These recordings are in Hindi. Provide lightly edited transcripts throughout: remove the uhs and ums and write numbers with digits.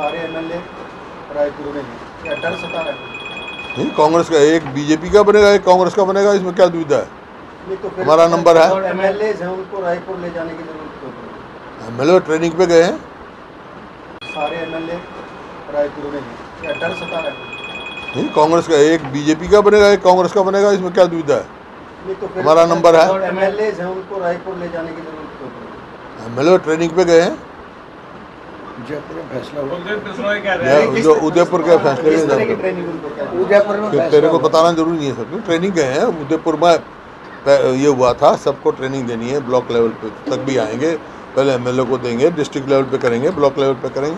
सारे एमएलए रायपुर में हैं, क्या डर सता रहा है? नहीं, कांग्रेस का एक बीजेपी का बनेगा, एक कांग्रेस का बनेगा, इसमें क्या दुविधा है? नहीं तो फिर हमारा नंबर है। एमएलए हैं, उनको रायपुर ले जाने की जरूरत क्यों पड़ी? एमएलए ट्रेनिंग पे गए हैं। सारे एमएलए रायपुर में हैं, क्या डर सता रहा है? नहीं, कांग्रेस का एक बीजेपी का बनेगा, एक कांग्रेस का बनेगा, इसमें क्या दुविधा है? नहीं तो फिर हमारा नंबर है। एमएलए हैं, उनको रायपुर ले जाने की जरूरत क्यों पड़ी? एमएलए ट्रेनिंग पे गए हैं। जयपुर में फैसला हुआ, जो उदयपुर के फैसले किस तरह की में ट्रेनिंग उनको क्या? उदयपुर में तेरे को बताना जरूरी नहीं है सब, ट्रेनिंग गए हैं उदयपुर में। ये हुआ था, सबको ट्रेनिंग देनी है, ब्लॉक लेवल पे तक भी आएंगे, पहले एमएलए को देंगे, डिस्ट्रिक्ट लेवल पे करेंगे, ब्लॉक लेवल पे करेंगे।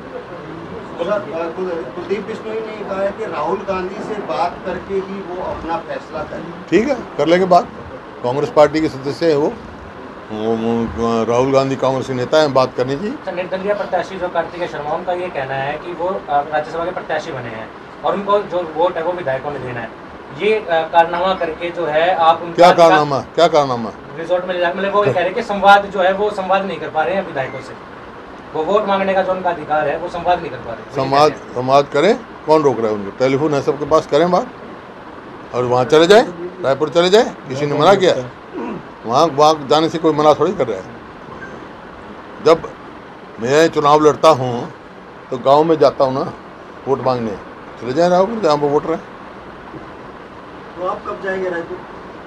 कुलदीप बिश्नोई ने कहा है कि राहुल गांधी से बात करके ही वो अपना फैसला करें। ठीक है, कर लेंगे बात। कांग्रेस पार्टी के सदस्य हैं वो राहुल गांधी कांग्रेस के नेता हैं, बात करनी चाहिए। निर्दलीय प्रत्याशी जो कार्तिकेय शर्मा, उनका ये कहना है कि वो राज्यसभा के प्रत्याशी बने हैं और उनको जो वोट है वो विधायकों ने देना है। ये कारनामा करके जो है आप उनका क्या कारनामा रिजोर्ट में मतलब वो कह रहे हैं कि संवाद जो है वो संवाद नहीं कर पा रहे हैं विधायकों से, वो वोट मांगने का जो उनका अधिकार है वो संवाद नहीं कर पा रहे। संवाद करें, कौन रोक रहा है उनको? टेलीफोन है सबके पास, करें बात और वहाँ चले जाए, रायपुर चले जाए, किसी ने मना किया? वहाँ जाने से कोई मना थोड़ी कर रहा है। जब मैं चुनाव लड़ता हूँ तो गांव में जाता हूँ ना वोट मांगने, चले जाए रायपुर जहाँ पर वोटर हैं। तो आप कब जाएंगे रायपुर?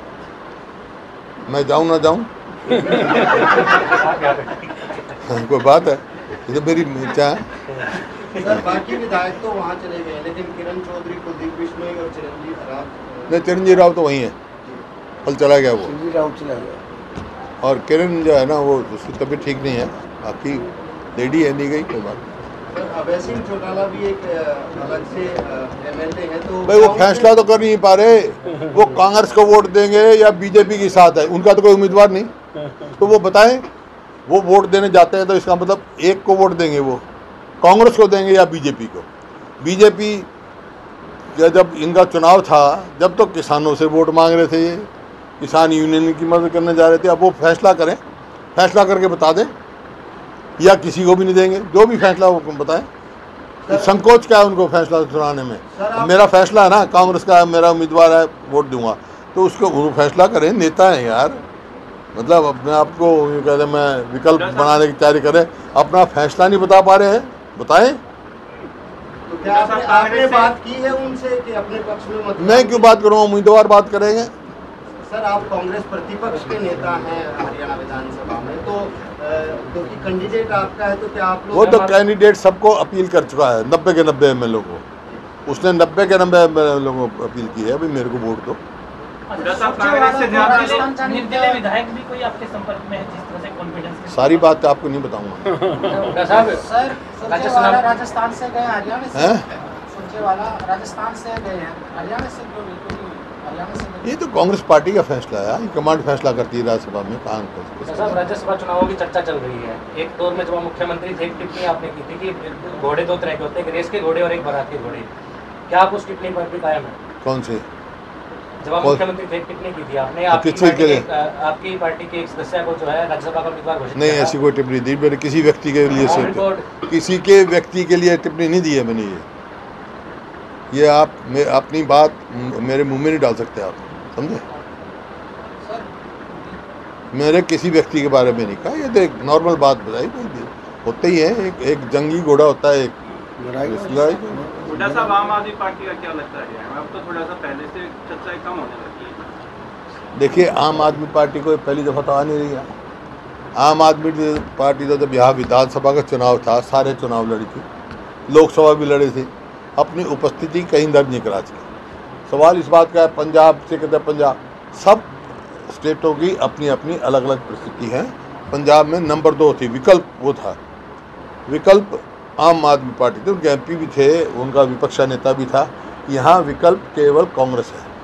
मैं जाऊँ ना जाऊँ कोई बात है, ये तो मेरी इच्छा है। सर बाकी विधायक तो वहाँ चले गए, लेकिन किरण चौधरी, कुलदीप बिश्नोई और चिरंजीव राव नहीं, चिरंजीव राव तो वहीं है, कल चला गया वो। चिरंजीव राव चला गया और किरण जो है ना वो उसकी तबीयत ठीक नहीं है, बाकी लेडी है, नहीं गई, कोई बात नहीं। सर अभय सिंह चौटाला भी एक अलग से एमएलए है, तो भाई वो फैसला तो कर नहीं पा रहे, वो कांग्रेस को वोट देंगे या बीजेपी के साथ है, उनका तो कोई उम्मीदवार नहीं, तो वो बताएं। वो वोट देने जाते हैं तो इसका मतलब एक को वोट देंगे, वो कांग्रेस को देंगे या बीजेपी को। बीजेपी जब इनका चुनाव था, जब तो किसानों से वोट मांग रहे थे, ये किसान यूनियन की मदद करने जा रहे थे। अब वो फैसला करें, फैसला करके बता दें, या किसी को भी नहीं देंगे, जो भी फैसला वो बताएं। संकोच क्या है उनको फैसला सुनाने में? मेरा फैसला है ना, कांग्रेस का मेरा उम्मीदवार है, वोट दूंगा, तो उसको वो फैसला करें। नेता है यार, मतलब अपने आप को कहते हैं मैं विकल्प बनाने की तैयारी करें, अपना फैसला नहीं बता पा रहे हैं, बताएं। तो क्या आपने बात की है उनसे कि अपने पक्ष में मत? मैं क्यों बात करूँगा, उम्मीदवार बात करेंगे। सर आप कांग्रेस प्रतिपक्ष के नेता हैं हरियाणा विधानसभा में, तो क्योंकि कैंडिडेट आपका है, तो क्या आप लोग? वो तो कैंडिडेट सबको अपील कर चुका है, 90 के 90 एमएलए को, उसने 90 के 90 एमएलए को अपील की है, भाई मेरे को वोट दो। निर्दलीय विधायक भी कोई आपके संपर्क में है जिस तरह से कॉन्फिडेंस? सारी बात आपको नहीं बताऊंगा। सर राजस्थान से गए, हरियाणा से राजस्थान से गए हैं, हरियाणा से क्यों नहीं? ये तो कांग्रेस पार्टी का फैसला है, कमांड फैसला करती है राज्यसभा में। साहब राज्यसभा चुनावों की चर्चा चल रही है, एक दौर में जब आप मुख्यमंत्री थे एक टिप्पणी आपने की थी कि घोड़े दो तरह के होते हैं, एक रेस के घोड़े और एक बारात के घोड़े। क्या आप उस टिप्पणी पर भी कायम है? कौन से? जब आप मुख्यमंत्री थे एक टिप्पणी की थी आपने, आपकी पार्टी के एक सदस्य को जो है राज्यसभा का उम्मीदवार घोषित नहीं, ऐसी कोई टिप्पणी दी मैंने किसी व्यक्ति के लिए, किसी के व्यक्ति के लिए टिप्पणी नहीं दी है मैंने। ये आप अपनी बात मेरे मुंह में नहीं डाल सकते आप, समझे? मेरे किसी व्यक्ति के बारे में नहीं कहा, ये तो एक नॉर्मल बात बताई, होते ही है। एक जंगी घोड़ा होता है, एक हुड्डा साहब, आम आदमी पार्टी का क्या लगता है? अब तो थोड़ा सा पहले से चर्चा कम होने लगी है। देखिए, आम आदमी पार्टी को पहली दफ़ा तो आ नहीं रही है। आम आदमी पार्टी तो जब यहाँ विधानसभा का चुनाव था, सारे चुनाव लड़ी थी, लोकसभा भी लड़ी थी, अपनी उपस्थिति कहीं दर्ज नहीं करा सके। सवाल इस बात का है, पंजाब से कहते हैं, पंजाब सब स्टेटों की अपनी अपनी अलग अलग परिस्थिति है। पंजाब में नंबर 2 थी, विकल्प वो था, विकल्प आम आदमी पार्टी थे, उनके एमपी भी थे, उनका विपक्षा नेता भी था। यहाँ विकल्प केवल कांग्रेस है।